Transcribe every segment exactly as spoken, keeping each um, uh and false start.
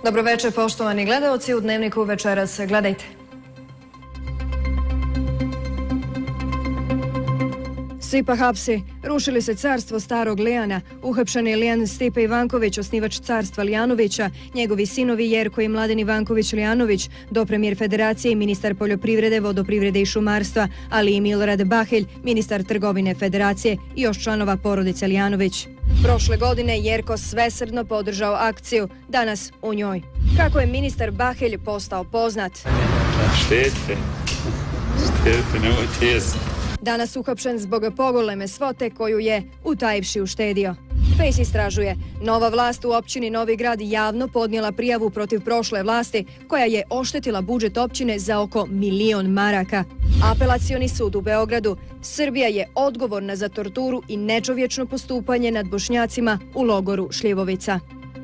Dobroveče, poštovani gledaoci, u Dnevniku večeras gledajte. Stipa hapsi. Rušili se carstvo starog Lijana. Uhapšen je Lijan Stipe Ivanković, osnivač carstva Lijanovića, njegovi sinovi Jerko i Mladen Ivanković Lijanović, dopremjer Federacije i ministar poljoprivrede, vodoprivrede i šumarstva, ali i Milorad Bahelj, ministar trgovine Federacije i još članova porodice Lijanović. Prošle godine Jerko svesrdno podržao akciju, danas u njoj. Kako je ministar Bahelj postao poznat? Štete, štete, nemojte jesti. Danas uhapšen zbog pogoleme svote koju je utajivši uštedio. Fejs istražuje. Nova vlast u općini Novi Grad javno podnijela prijavu protiv prošle vlasti koja je oštetila budžet općine za oko milion maraka. Apelacioni sud u Beogradu. Srbija je odgovorna za torturu i nečovječno postupanje nad Bošnjacima u logoru Šljivovica.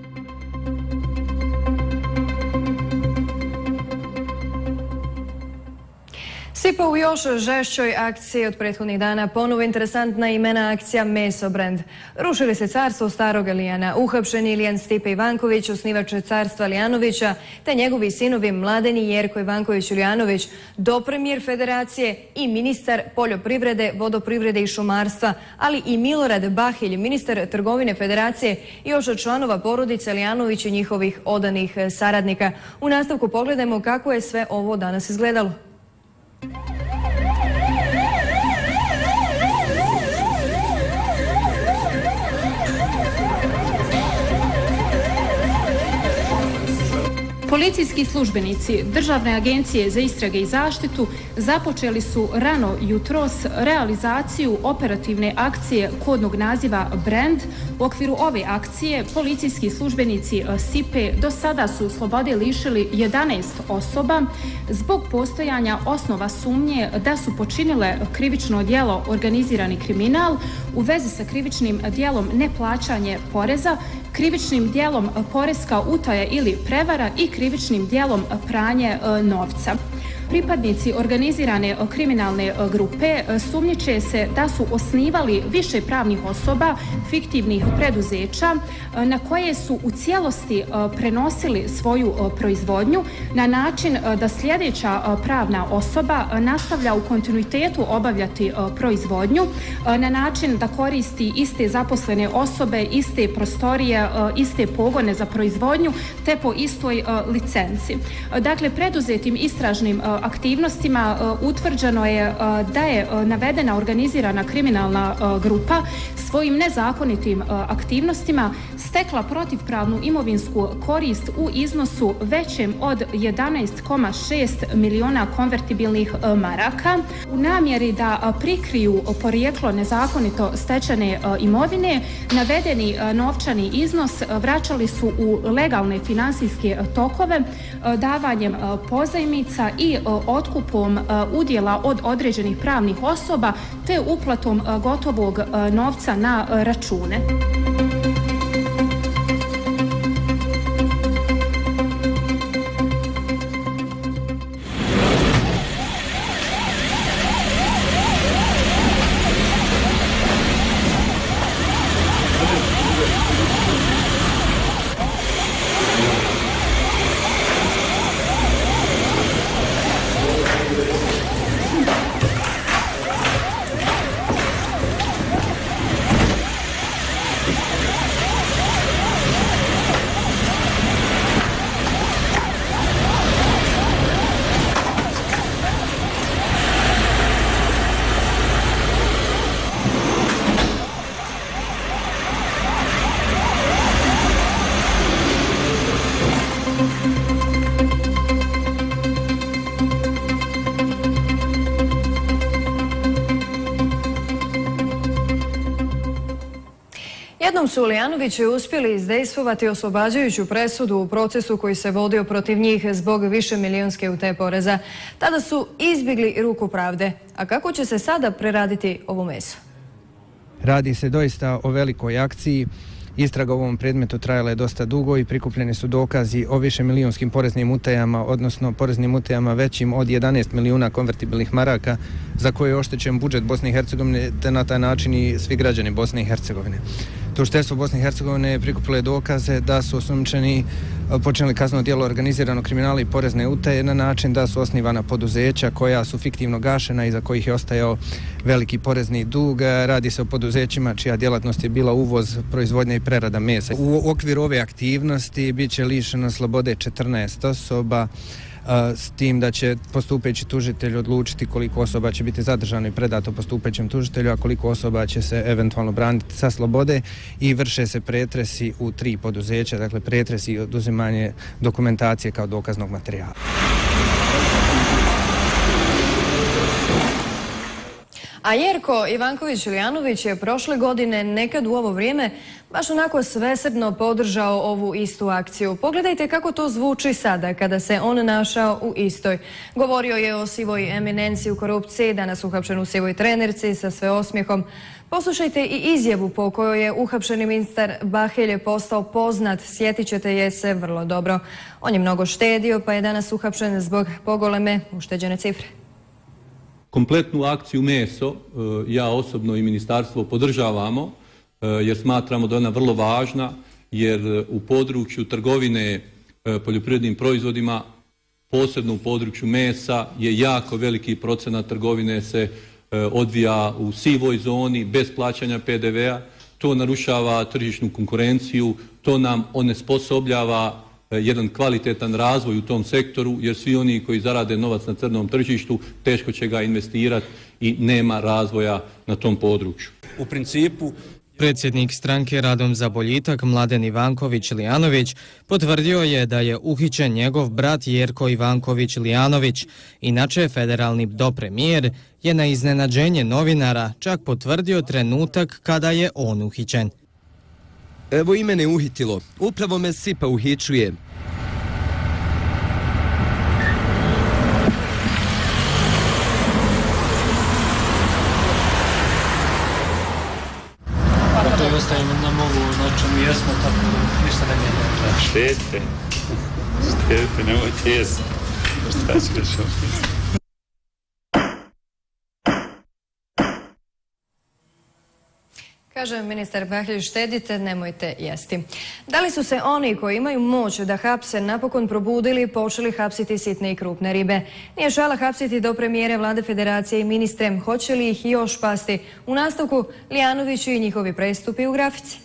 Stipa u još žešćoj akciji od prethodnih dana, ponovo interesantna imena akcija Mesobrand. Rušili se carstvo starog Lijana, uhapšen je Lijan Stipe Ivanković, osnivač carstva Lijanovića, te njegovi sinovi Mladen i Jerko Ivanković Lijanović, dopremjer Federacije i ministar poljoprivrede, vodoprivrede i šumarstva, ali i Milorad Bahelj, ministar trgovine Federacije i još od članova porodice Lijanović i njihovih odanih saradnika. U nastavku pogledajmo kako je sve ovo danas izgledalo. Policijski službenici Državne agencije za istrage i zaštitu započeli su rano jutros realizaciju operativne akcije kodnog naziva Brand. U okviru ove akcije policijski službenici Stipe do sada su slobode lišili jedanaest osoba zbog postojanja osnova sumnje da su počinile krivično djelo organizirani kriminal u vezi sa krivičnim djelom neplaćanje poreza, krivičnim djelom poreska utaja ili prevara i krivičnim djelom pranje novca. Pripadnici organizirane kriminalne grupe sumnjiče se da su osnivali više pravnih osoba, fiktivnih preduzeća na koje su u cijelosti prenosili svoju proizvodnju na način da sljedeća pravna osoba nastavlja u kontinuitetu obavljati proizvodnju na način da koristi iste zaposlene osobe, iste prostorije, iste pogone za proizvodnju te po istoj licenci. Dakle, preduzetim istražnim aktivnostima utvrđeno je da je navedena organizirana kriminalna grupa svojim nezakonitim aktivnostima stekla protivpravnu imovinsku korist u iznosu većem od jedanaest zarez šest miliona konvertibilnih maraka. U namjeri da prikriju porijeklo nezakonito stečene imovine, navedeni novčani iznos vraćali su u legalne finansijske tokove davanjem pozajmica i otkupom udjela od određenih pravnih osoba te uplatom gotovog novca na račune. Jednom su Lijanovići uspjeli izdejstvovati oslobađajuću presudu u procesu koji se vodio protiv njih zbog višemilijonske utaje poreza. Tada su izbjegli ruku pravde. A kako će se sada preraditi ovo meso? Radi se doista o velikoj akciji. Istraga u ovom predmetu trajala je dosta dugo i prikupljeni su dokazi o višemilijonskim poreznim utajama, odnosno poreznim utajama većim od jedanaest milijuna konvertibilnih maraka za koje je oštećen budžet Bosne i Hercegovine te na taj način i svi građani Bosne i Hercegovine. Tužiteljstvo Bosne i Hercegovine prikupilo je dokaze da su osumnjičeni počinili kazneno djelo organiziranog kriminala i porezne utaje na način da su osnivana poduzeća koja su fiktivno gašena i za kojih je ostajao veliki porezni dug. Radi se o poduzećima čija djelatnost je bila uvoz, proizvodnja i prerada mesa. U okviru ove aktivnosti bit će lišeno slobode četrnaest osoba, s tim da će postupajući tužitelj odlučiti koliko osoba će biti zadržano i predato postupajućem tužitelju, a koliko osoba će se eventualno braniti sa slobode, i vrše se pretresi u tri poduzeća, dakle pretresi i oduzimanje dokumentacije kao dokaznog materijala. A Jerko Ivanković-Lijanović je prošle godine nekad u ovo vrijeme baš onako svesrdno podržao ovu istu akciju. Pogledajte kako to zvuči sada kada se on našao u istoj. Govorio je o sivoj eminenciji u korupciji, danas uhapšen u sivoj trenerci sa sve osmijehom. Poslušajte i izjavu po kojoj je uhapšeni ministar Bahilj postao poznat, sjetit ćete je se vrlo dobro. On je mnogo štedio pa je danas uhapšen zbog pogoleme ušteđene cifre. Kompletnu akciju Meso ja osobno i ministarstvo podržavamo jer smatramo da je ona vrlo važna, jer u području trgovine poljoprivrednim proizvodima, posebno u području mesa, je jako veliki procenat trgovine se odvija u sivoj zoni, bez plaćanja P D V-a. To narušava tržišnu konkurenciju, to nam onesposobljava jedan kvalitetan razvoj u tom sektoru, jer svi oni koji zarade novac na crnom tržištu teško će ga investirati i nema razvoja na tom području. U principu predsjednik stranke Radom za boljitak Mladen Ivanković-Lijanović potvrdio je da je uhićen njegov brat Jerko Ivanković-Lijanović. Inače, federalni dopremijer je na iznenađenje novinara čak potvrdio trenutak kada je on uhićen. Evo i mene uhitilo, upravo me Sipa uhićuje. To je ostavimo nam ovo, znači mi jesmo tako, ništa ne mijenja. Štete, štete, nemojte jesti. Šta ću reći ovdje? Kaže ministar Bahilj, štedite, nemojte jesti. Da li su se oni koji imaju moć da hapse napokon probudili i počeli hapsiti sitne i krupne ribe? Nije šala hapsiti do premijere Vlade Federacije i ministre. Hoće li ih još pasti? U nastavku Lijanoviću i njihovi prestupi u grafici.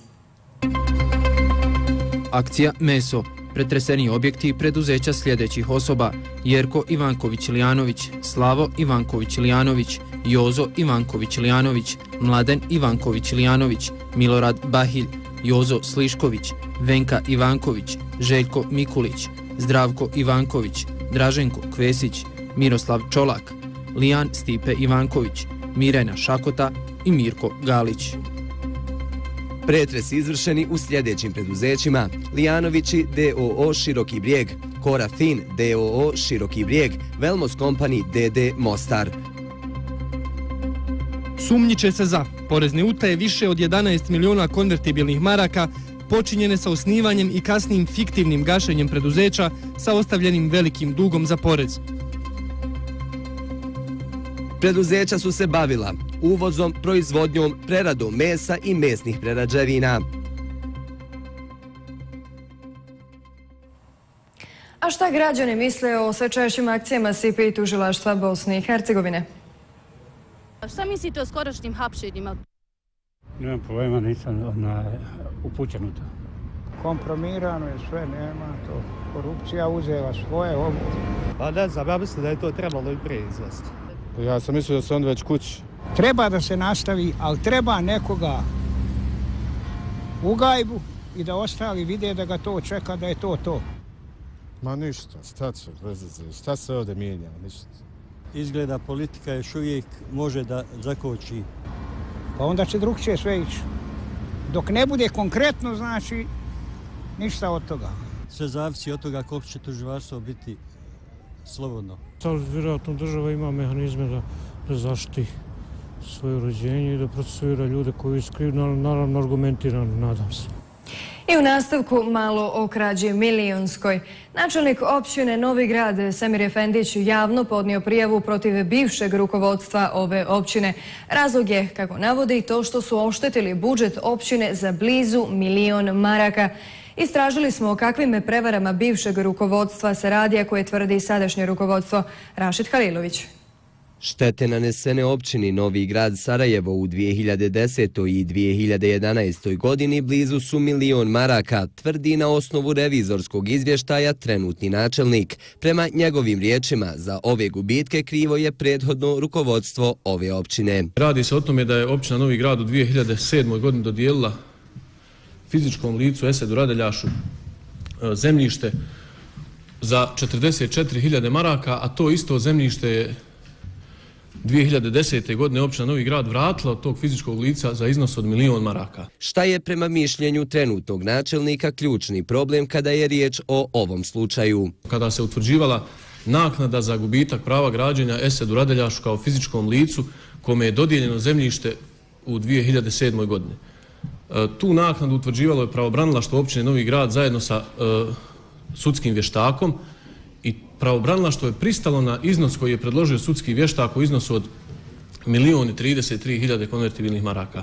Akcija Meso. Pretreseni objekti preduzeća sljedećih osoba: Jerko Ivanković-Lijanović, Slavo Ivanković-Lijanović, Jozo Ivanković-Lijanović, Mladen Ivanković-Lijanović, Milorad Bahilj, Jozo Slišković, Venka Ivanković, Željko Mikulić, Zdravko Ivanković, Draženko Kvesić, Miroslav Čolak, Lijan Stipe Ivanković, Mirena Šakota i Mirko Galić. Pretresi izvršeni u sljedećim preduzećima: Lijanovići D O O Široki Brijeg, Kora Fin D O O Široki Brijeg, Velmos Company D D Mostar. Sumnjiče se za porezne utaje više od jedanaest miliona konvertibilnih maraka počinjene sa osnivanjem i kasnim fiktivnim gašenjem preduzeća sa ostavljenim velikim dugom za porez. Preduzeća su se bavila uvozom, proizvodnjom, preradom mesa i mesnih prerađevina. A šta građani misle o sve češćim akcijama S I P E i tužilaštva Bosne i Hercegovine? Šta mislite o skorašnjim hapšenjima? Nemam problema, nisam upućen u to. Kompromirano je sve, nema to. Korupcija uzela svoje obu. Pa ne znam, ja mislim da je to trebalo i prije izvesti. Ja sam mislio da su onda već kući. Treba da se nastavi, ali treba nekoga u gajbu i da ostali vide da ga to čeka, da je to to. Ma ništa, šta će, šta se ovdje mijenja, ništa. Izgleda politika još uvijek može da zakoči. Pa onda će drugčije sve ići. Dok ne bude konkretno, znači, ništa od toga. Sve zavisi od toga koliko će tužilaštvo biti slobodno. Sad vjerojatno država ima mehanizme da, da zaštiti svoje uređenje i da procesuira ljude koji skriju, naravno argumentirano, nadam se. I u nastavku malo o krađi milionskoj. Načelnik općine Novi Grad Semir Efendić javno podnio prijavu protiv bivšeg rukovodstva ove općine. Razlog je, kako navodi, to što su oštetili budžet općine za blizu milion maraka. Istražili smo o kakvim prevarama bivšeg rukovodstva se radi, a koje tvrdi sadašnje rukovodstvo. Rašid Halilović. Štete nanesene općini Novi Grad Sarajevo u dvije hiljade desetoj i dvije hiljade jedanaestoj godini blizu su milion maraka, tvrdi na osnovu revizorskog izvještaja trenutni načelnik. Prema njegovim riječima, za ove gubitke krivo je prethodno rukovodstvo ove općine. Radi se o tome da je općina Novi Grad u dvije hiljade sedmoj godini dodijelila fizičkom licu Esedu Radeljašu zemljište za četrdeset četiri hiljade maraka, a to isto zemljište je dvije hiljade desete. godine općina Novi Grad vratila od tog fizičkog lica za iznos od milion maraka. Šta je prema mišljenju trenutnog načelnika ključni problem kada je riječ o ovom slučaju? Kada se utvrđivala naknada za gubitak prava građenja Esedu Radeljašu kao fizičkom licu kome je dodijeljeno zemljište u dvije hiljade sedmoj. godini. Tu naknadu utvrđivalo je pravobranilaštvo općine Novi Grad zajedno sa uh, sudskim vještakom i pravobranilaštvo je pristalo na iznos koji je predložio sudski vještak u iznosu od milion i trideset tri hiljade konvertibilnih maraka.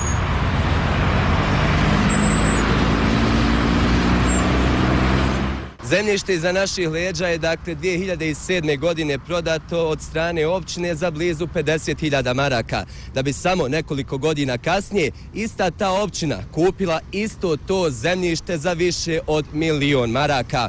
Zemljište iza naših leđa je dakle dvije hiljade sedme. godine prodato od strane općine za blizu pedeset hiljada maraka, da bi samo nekoliko godina kasnije ista ta općina kupila isto to zemljište za više od milion maraka.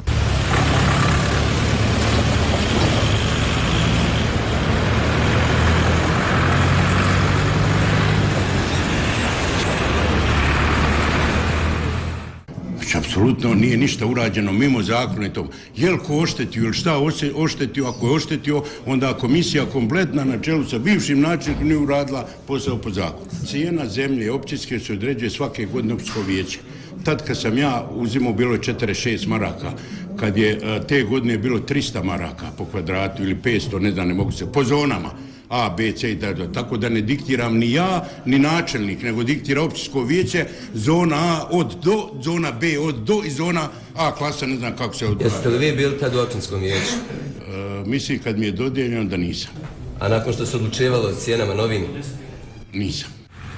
Apsolutno nije ništa urađeno mimo zakona i toga. Je li ko oštetio ili šta oštetio? Ako je oštetio, onda komisija kompletna na čelu sa bivšim načelnikom nije uradila posao po zakonu. Cijena zemlje općinske se određuje svake godine općinsko vijeće. Tad kad sam ja uzimao bilo je četrdeset šest maraka. Kad je te godine bilo trista maraka po kvadratu ili petsto, ne znam, ne mogu se, po zonama. A, B, C i da, tako da ne diktiram ni ja, ni načelnik, nego diktira općinsko vijeće, zona A od do, zona B od do i zona A klasa, ne znam kako se odgovara. Jeste li vi bili tad u općinskom vijeću? E, mislim kad mi je dodijeljeno da nisam. A nakon što se odlučivalo o cijenama novim? Nisam.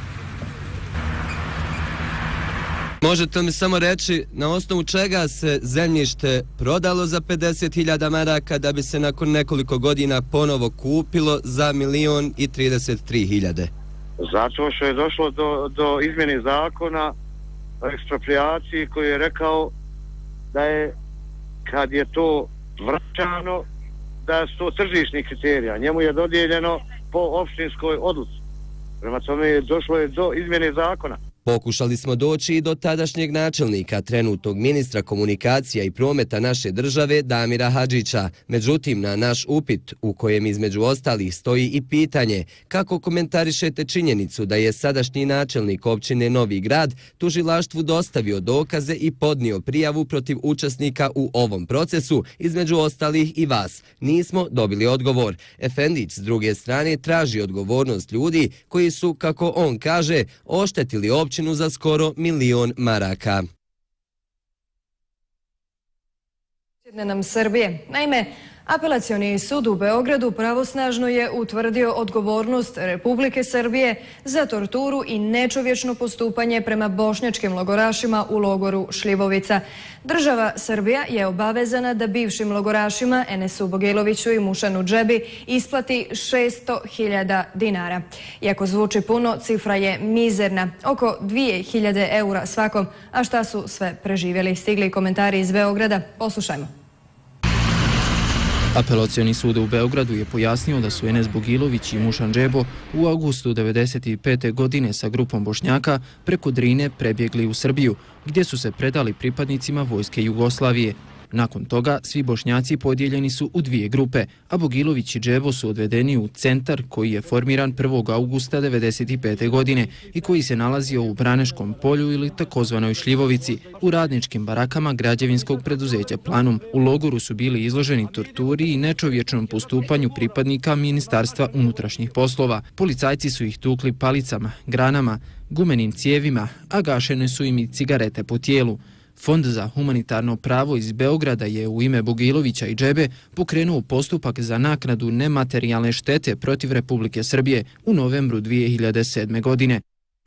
Možete mi samo reći na osnovu čega se zemljište prodalo za pedeset hiljada maraka da bi se nakon nekoliko godina ponovo kupilo za milion i trideset tri hiljade? Zato što je došlo do, do izmjene zakona o eksproprijaciji koji je rekao da je kad je to vraćano da su to tržišni kriterija. Njemu je dodijeljeno po opštinskoj odluci. Prema tome došlo je do izmjene zakona. Pokušali smo doći i do tadašnjeg načelnika, trenutnog ministra komunikacija i prometa naše države, Damira Hadžića. Međutim, na naš upit, u kojem između ostalih stoji i pitanje kako komentarišete činjenicu da je sadašnji načelnik općine Novi Grad tužilaštvu dostavio dokaze i podnio prijavu protiv učesnika u ovom procesu, između ostalih i vas, nismo dobili odgovor. Efendić s druge strane traži odgovornost ljudi koji su, kako on kaže, oštetili općinu općinu za skoro milion maraka. Nam Srbije. Naime, Apelacioni sud u Beogradu pravosnažno je utvrdio odgovornost Republike Srbije za torturu i nečovječno postupanje prema bošnjačkim logorašima u logoru Šljivovica. Država Srbija je obavezana da bivšim logorašima Enesu Bogiloviću i Mušanu Džebi isplati šesto hiljada dinara. Iako zvuči puno, cifra je mizerna, oko dvije hiljade eura svakom, a šta su sve preživjeli? Stigli komentari iz Beograda, poslušajmo. Apelacioni sud u Beogradu je pojasnio da su Enes Bogilović i Mušan Džebo u avgustu devedeset pete. godine sa grupom Bošnjaka preko Drine prebjegli u Srbiju, gdje su se predali pripadnicima vojske Jugoslavije. Nakon toga svi Bošnjaci podijeljeni su u dvije grupe, a Bogilović i Džebo su odvedeni u centar koji je formiran prvog augusta devedeset pete. godine i koji se nalazio u Braneškom polju ili takozvanoj Šljivovici, u radničkim barakama građevinskog preduzeća Planum. U logoru su bili izloženi torturi i nečovječnom postupanju pripadnika Ministarstva unutrašnjih poslova. Policajci su ih tukli palicama, granama, gumenim cijevima, a gašene su im i cigarete po tijelu. Fond za humanitarno pravo iz Beograda je u ime Bogilovića i Džebe pokrenuo postupak za naknadu nematerijalne štete protiv Republike Srbije u novembru dvije hiljade sedme. godine.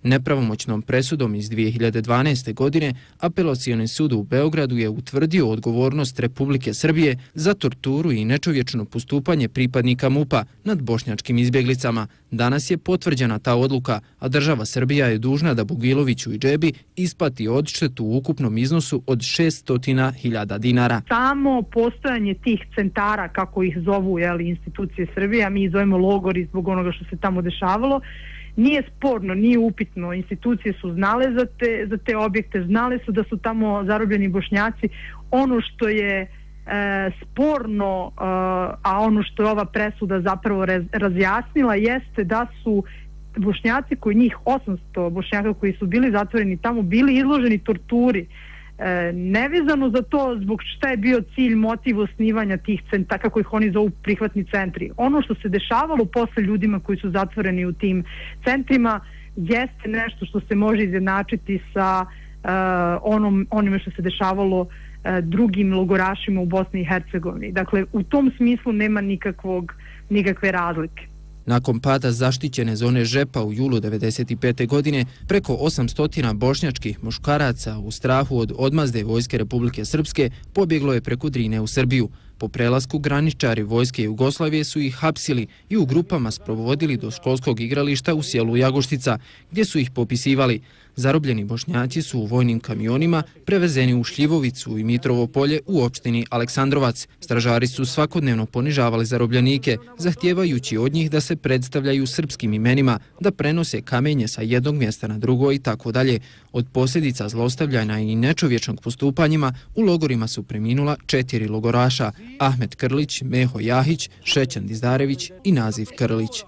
Nepravomoćnom presudom iz dvije hiljade dvanaeste. godine Apelacioni sud u Beogradu je utvrdio odgovornost Republike Srbije za torturu i nečovječno postupanje pripadnika MUP-a nad bošnjačkim izbjeglicama. Danas je potvrđena ta odluka, a država Srbija je dužna da Bugiloviću i Džebi isplati odštetu u ukupnom iznosu od šesto hiljada dinara. Samo postojanje tih centara, kako ih zovu jeli, institucije Srbije, a mi ih zovemo logori zbog onoga što se tamo dešavalo, nije sporno, nije upitno. Institucije su znale za te, za te objekte, znale su da su tamo zarobljeni Bošnjaci. Ono što je e, sporno, e, a ono što je ova presuda zapravo raz, razjasnila, jeste da su Bošnjaci, koji njih osamsto Bošnjaka koji su bili zatvoreni tamo, bili izloženi torturi. E, nevezano za to zbog šta je bio cilj, motiv osnivanja tih centara, kako ih oni zovu prihvatni centri. Ono što se dešavalo posle ljudima koji su zatvoreni u tim centrima jeste nešto što se može izjednačiti sa uh, onom, onime što se dešavalo uh, drugim logorašima u Bosni i Hercegovini. Dakle, u tom smislu nema nikakvog, nikakve razlike. Nakon pada zaštićene zone Žepa u julu devedeset pete. godine, preko osamsto bošnjačkih muškaraca u strahu od odmazde vojske Republike Srpske pobjeglo je preko Drine u Srbiju. Po prelasku graničari vojske Jugoslavije su ih hapsili i u grupama sprovodili do školskog igrališta u sjelu Jagoštica, gdje su ih popisivali. Zarobljeni Bošnjaci su u vojnim kamionima prevezeni u Šljivovicu i Mitrovo polje u opštini Aleksandrovac. Stražari su svakodnevno ponižavali zarobljenike, zahtijevajući od njih da se predstavljaju srpskim imenima, da prenose kamenje sa jednog mjesta na drugo i tako dalje. Od posljedica zlostavljanja i nečovječnog postupanjima u logorima su preminula četiri logoraša: Ahmet Krlić, Meho Jahić, Šećan Dizdarević i Naziv Krlić.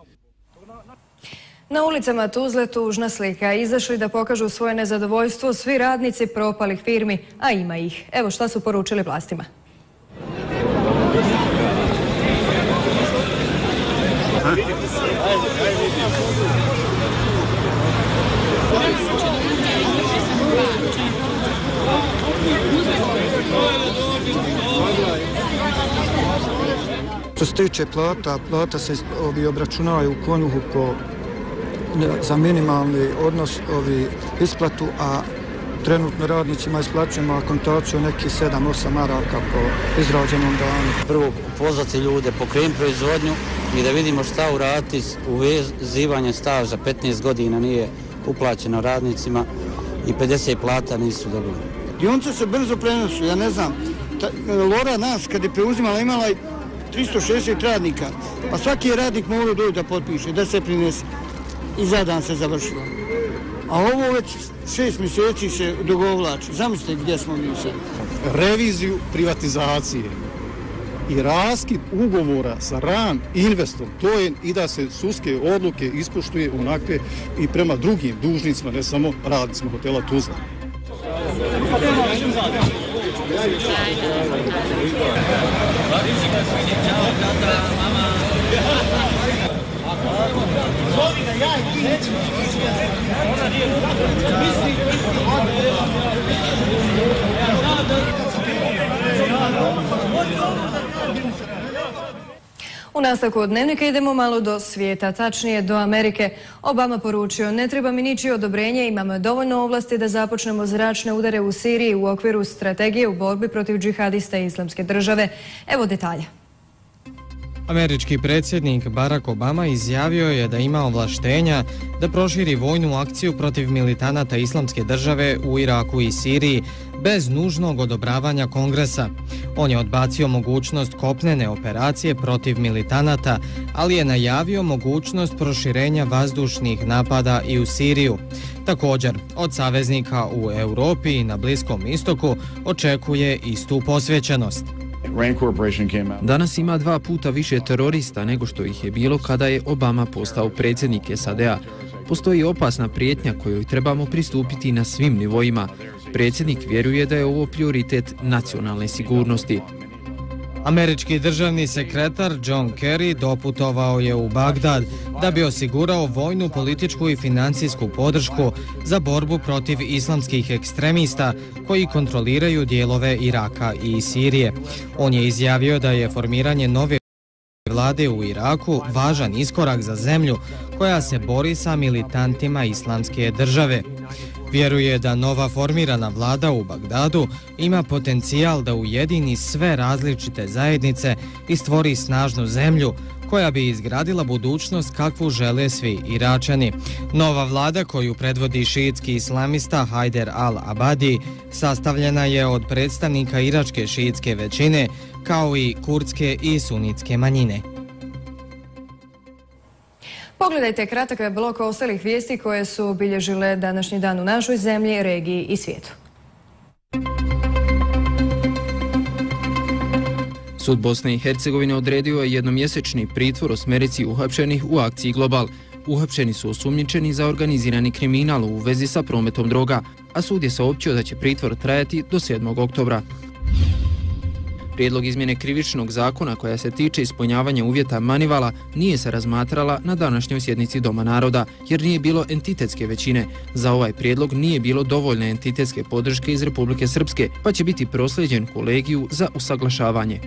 Na ulicama Tuzle tužna slika. Izašli da pokažu svoje nezadovoljstvo svi radnici propalih firmi, a ima ih. Evo šta su poručili vlastima. Što se tiče plata, plata se obračunaju u Konuhu po za minimalni odnos ovi isplatu, a trenutno radnicima isplaćujemo akontaciju neki sedam osam maraka po izrađenom danu. Prvo pozvati ljude, pokrenuti proizvodnju i da vidimo šta uraditi u vezivanje staža. petnaest godina nije uplaćeno radnicima i pedeset plata nisu dobili. Dionice se brzo prenosu, ja ne znam. Ta, Lora nas kad je preuzimala imala tristo šezdeset radnika, pa svaki radnik mora doći da potpiše, da se prinese. I zadan se završilo. A ovo već šest mjeseci se dogovlači. Zamislite gdje smo mi sad. Reviziju privatizacije i raskid ugovora sa RAM investom, to je i da se sudske odluke ispoštuje onakve i prema drugim dužnicima, ne samo radnicima hotela Tuzla. U nastavku od Dnevnika idemo malo do svijeta, tačnije do Amerike. Obama poručio: ne treba mi ničije odobrenje, imamo dovoljno ovlasti da započnemo zračne udare u Siriji u okviru strategije u borbi protiv džihadista i Islamske države. Evo detalja. Američki predsjednik Barack Obama izjavio je da ima ovlaštenja da proširi vojnu akciju protiv militanata Islamske države u Iraku i Siriji bez nužnog odobravanja Kongresa. On je odbacio mogućnost kopnene operacije protiv militanata, ali je najavio mogućnost proširenja vazdušnih napada i u Siriju. Također, od saveznika u Europi i na Bliskom istoku očekuje istu posvećenost. Danas ima dva puta više terorista nego što ih je bilo kada je Obama postao predsjednik S A D A. Postoji opasna prijetnja kojoj trebamo pristupiti na svim nivoima. Predsjednik vjeruje da je ovo prioritet nacionalne sigurnosti. Američki državni sekretar John Kerry doputovao je u Bagdad da bi osigurao vojnu, političku i financijsku podršku za borbu protiv islamskih ekstremista koji kontroliraju dijelove Iraka i Sirije. On je izjavio da je formiranje nove vlade u Iraku važan iskorak za zemlju koja se bori sa militantima islamske države. Vjeruje da nova formirana vlada u Bagdadu ima potencijal da ujedini sve različite zajednice i stvori snažnu zemlju koja bi izgradila budućnost kakvu žele svi Iračani. Nova vlada koju predvodi šiitski islamista Hajder al-Abadi sastavljena je od predstavnika iračke šiitske većine kao i kurdske i sunitske manjine. Pogledajte kratak blok ostalih vijesti koje su obilježile današnji dan u našoj zemlji, regiji i svijetu. Sud Bosne i Hercegovine odredio je jednomjesečni pritvor osmerici uhapšenih u akciji Global. Uhapšeni su osumnjičeni za organizirani kriminal u vezi sa prometom droga, a sud je saopćio da će pritvor trajati do sedmog oktobra. Prijedlog izmjene krivičnog zakona koja se tiče ispunjavanja uvjeta Manivala nije se razmatrala na današnjoj sjednici Doma naroda, jer nije bilo entitetske većine. Za ovaj prijedlog nije bilo dovoljne entitetske podrške iz Republike Srpske, pa će biti proslijeđen kolegiju za usaglašavanje.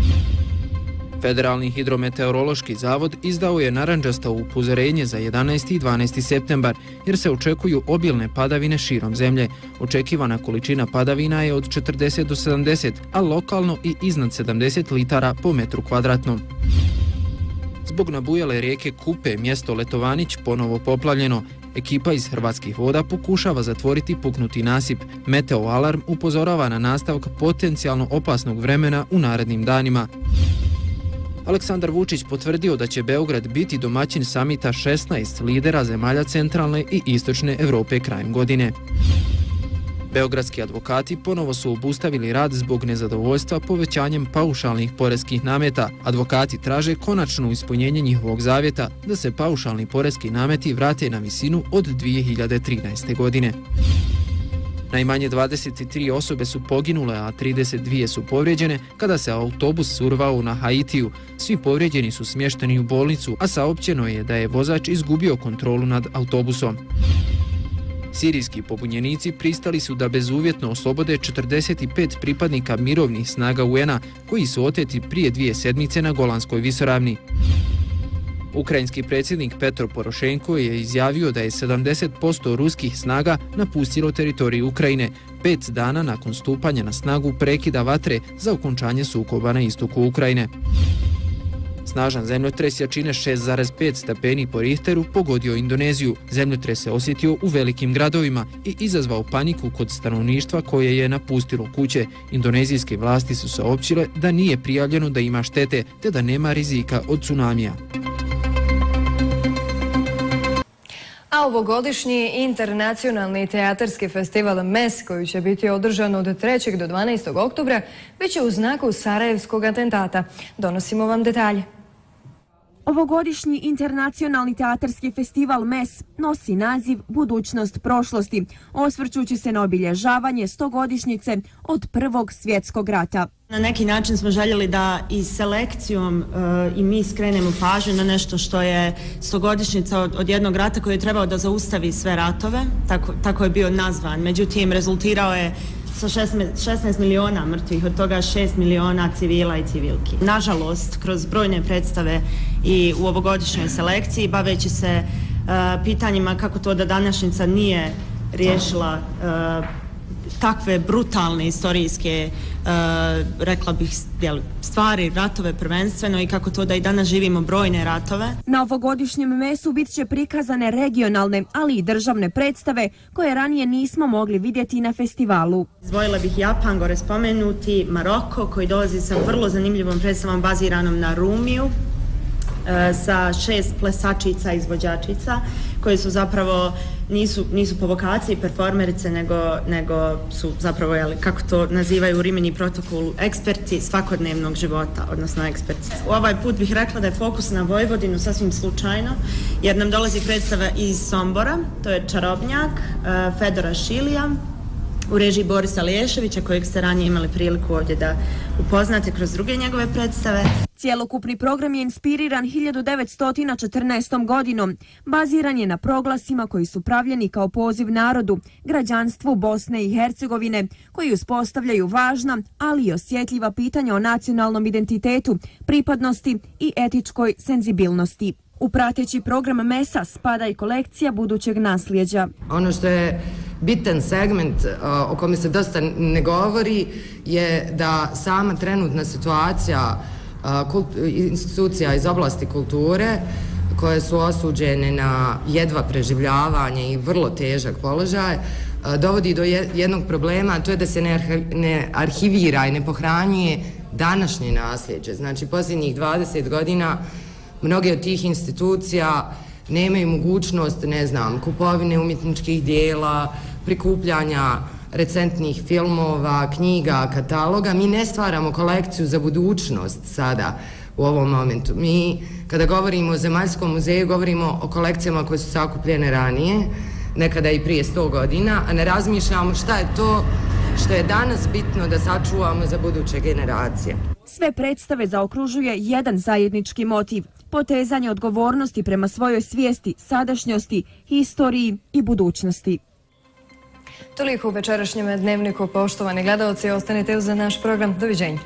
Federalni hidrometeorološki zavod izdao je narandžasto upozorenje za jedanaesti i dvanaesti septembar, jer se očekuju obilne padavine širom zemlje. Očekivana količina padavina je od četrdeset do sedamdeset, a lokalno i iznad sedamdeset litara po metru kvadratnom. Zbog nabujale rijeke Kupe, mjesto Letovanić ponovo poplavljeno. Ekipa iz Hrvatskih voda pokušava zatvoriti puknuti nasip. Meteo alarm upozorava na nastavak potencijalno opasnog vremena u narednim danima. Aleksandar Vučić potvrdio da će Beograd biti domaćin samita šesnaest lidera zemalja centralne i istočne Europe krajem godine. Beogradski advokati ponovo su obustavili rad zbog nezadovoljstva povećanjem paušalnih poreskih nameta. Advokati traže konačno ispunjenje njihovog zavjeta da se paušalni poreski nameti vrate na visinu od dvije hiljade trinaeste. godine. Najmanje dvadeset tri osobe su poginule, a trideset dvije su povrijeđene kada se autobus survao na Haitiju. Svi povrijeđeni su smješteni u bolnicu, a saopćeno je da je vozač izgubio kontrolu nad autobusom. Sirijski pobunjenici pristali su da bezuvjetno oslobode četrdeset pet pripadnika mirovnih snaga U N-a koji su oteti prije dvije sedmice na Golanskoj visoravni. Ukrajinski predsjednik Petro Porošenko je izjavio da je sedamdeset posto ruskih snaga napustilo teritoriju Ukrajine, pet dana nakon stupanja na snagu prekida vatre za okončanje sukoba na istoku Ukrajine. Snažan zemljotres jačine šest zarez pet stepeni po Richteru pogodio Indoneziju. Zemljotres se osjetio u velikim gradovima i izazvao paniku kod stanovništva koje je napustilo kuće. Indonezijske vlasti su saopćile da nije prijavljeno da ima štete te da nema rizika od tsunamija. A ovogodišnji internacionalni teatarski festival M E S, koji će biti održan od trećeg do dvanaestog oktobra, bit će u znaku Sarajevskog atentata. Donosimo vam detalje. Ovogodišnji internacionalni teatarski festival M E S nosi naziv Budućnost prošlosti, osvrćući se na obilježavanje stogodišnjice od Prvog svjetskog rata. Na neki način smo željeli da i selekcijom uh, i mi skrenemo pažnju na nešto što je stogodišnjica od, od jednog rata koji je trebao da zaustavi sve ratove, tako, tako je bio nazvan. Međutim, rezultirao je sa šesnaest miliona mrtvih, od toga šest miliona civila i civilki. Nažalost, kroz brojne predstave i u ovogodišnjoj selekciji, baveći se uh, pitanjima kako to da današnjica nije riješila uh, takve brutalne istorijske, uh, rekla bih, stvari, ratove prvenstveno i kako to da i danas živimo brojne ratove. Na ovogodišnjem M E S-u bit će prikazane regionalne, ali i državne predstave koje ranije nismo mogli vidjeti na festivalu. Izdvojila bih Japan, gore spomenuti, Maroko koji dolazi sa vrlo zanimljivom predstavom baziranom na Rumiju, sa šest plesačica i izvođačica koje su zapravo nisu, nisu po vokaciji performerice nego, nego su zapravo, jeli, kako to nazivaju u Rimini protokolu, eksperti svakodnevnog života, odnosno eksperti. Ovaj put bih rekla da je fokus na Vojvodinu sasvim slučajno, jer nam dolazi predstava iz Sombora, to je Čarobnjak Fedora Šilija u režiji Borisa Liješevića, kojeg ste ranije imali priliku ovdje da upoznate kroz druge njegove predstave. Cijelokupni program je inspiriran hiljadu devetsto četrnaestom. godinom. Baziran je na proglasima koji su pravljeni kao poziv narodu, građanstvu Bosne i Hercegovine, koji uspostavljaju važna, ali i osjetljiva pitanja o nacionalnom identitetu, pripadnosti i etičkoj senzibilnosti. U prateći program mesa spada i kolekcija budućeg nasljeđa. Ono što je bitan segment o kome se dosta ne govori je da sama trenutna situacija institucija iz oblasti kulture koje su osuđene na jedva preživljavanje i vrlo težak položaj dovodi do jednog problema, a to je da se ne arhivira i ne pohranjuje današnje nasljeđe. Znači, posljednjih dvadeset godina mnoge od tih institucija nemaju mogućnost, ne znam, kupovine umjetničkih dijela, prikupljanja recentnih filmova, knjiga, kataloga. Mi ne stvaramo kolekciju za budućnost sada u ovom momentu. Mi, kada govorimo o Zemaljskom muzeju, govorimo o kolekcijama koje su sakupljene ranije, nekada i prije sto godina, a ne razmišljamo šta je to što je danas bitno da sačuvamo za buduće generacije. Sve predstave zaokružuje jedan zajednički motiv – potezanje odgovornosti prema svojoj svijesti, sadašnjosti, historiji i budućnosti. Toliko u večerašnjem dnevniku, poštovani gledalci, ostanite uz naš program. Doviđenja.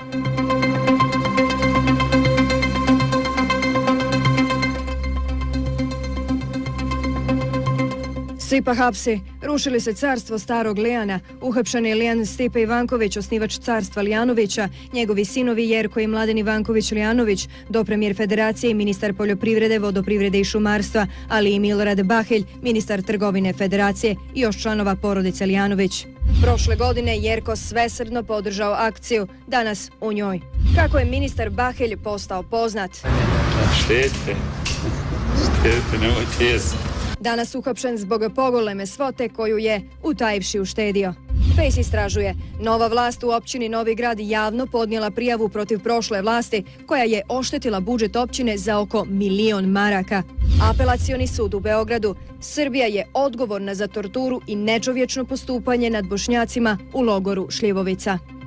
Stipa hapsi. Rušili se carstvo starog Lijana. Uhapšen je Lijan Stipe Ivanković, osnivač carstva Lijanovića, njegovi sinovi Jerko i Mladen Ivanković Lijanović, dopremjer Federacije i ministar poljoprivrede, vodoprivrede i šumarstva, ali i Milorad Bahelj, ministar trgovine Federacije i još članova porodice Lijanović. Prošle godine Jerko svesrdno podržao akciju, danas u njoj. Kako je ministar Bahelj postao poznat? Štete, štete, nemojte jesti. Danas uhapšen zbog pogoleme svote koju je utajivši uštedio. Face istražuje. Nova vlast u općini Novi Grad javno podnijela prijavu protiv prošle vlasti koja je oštetila budžet općine za oko milion maraka. Apelacioni sud u Beogradu. Srbija je odgovorna za torturu i nečovječno postupanje nad Bošnjacima u logoru Šljivovica.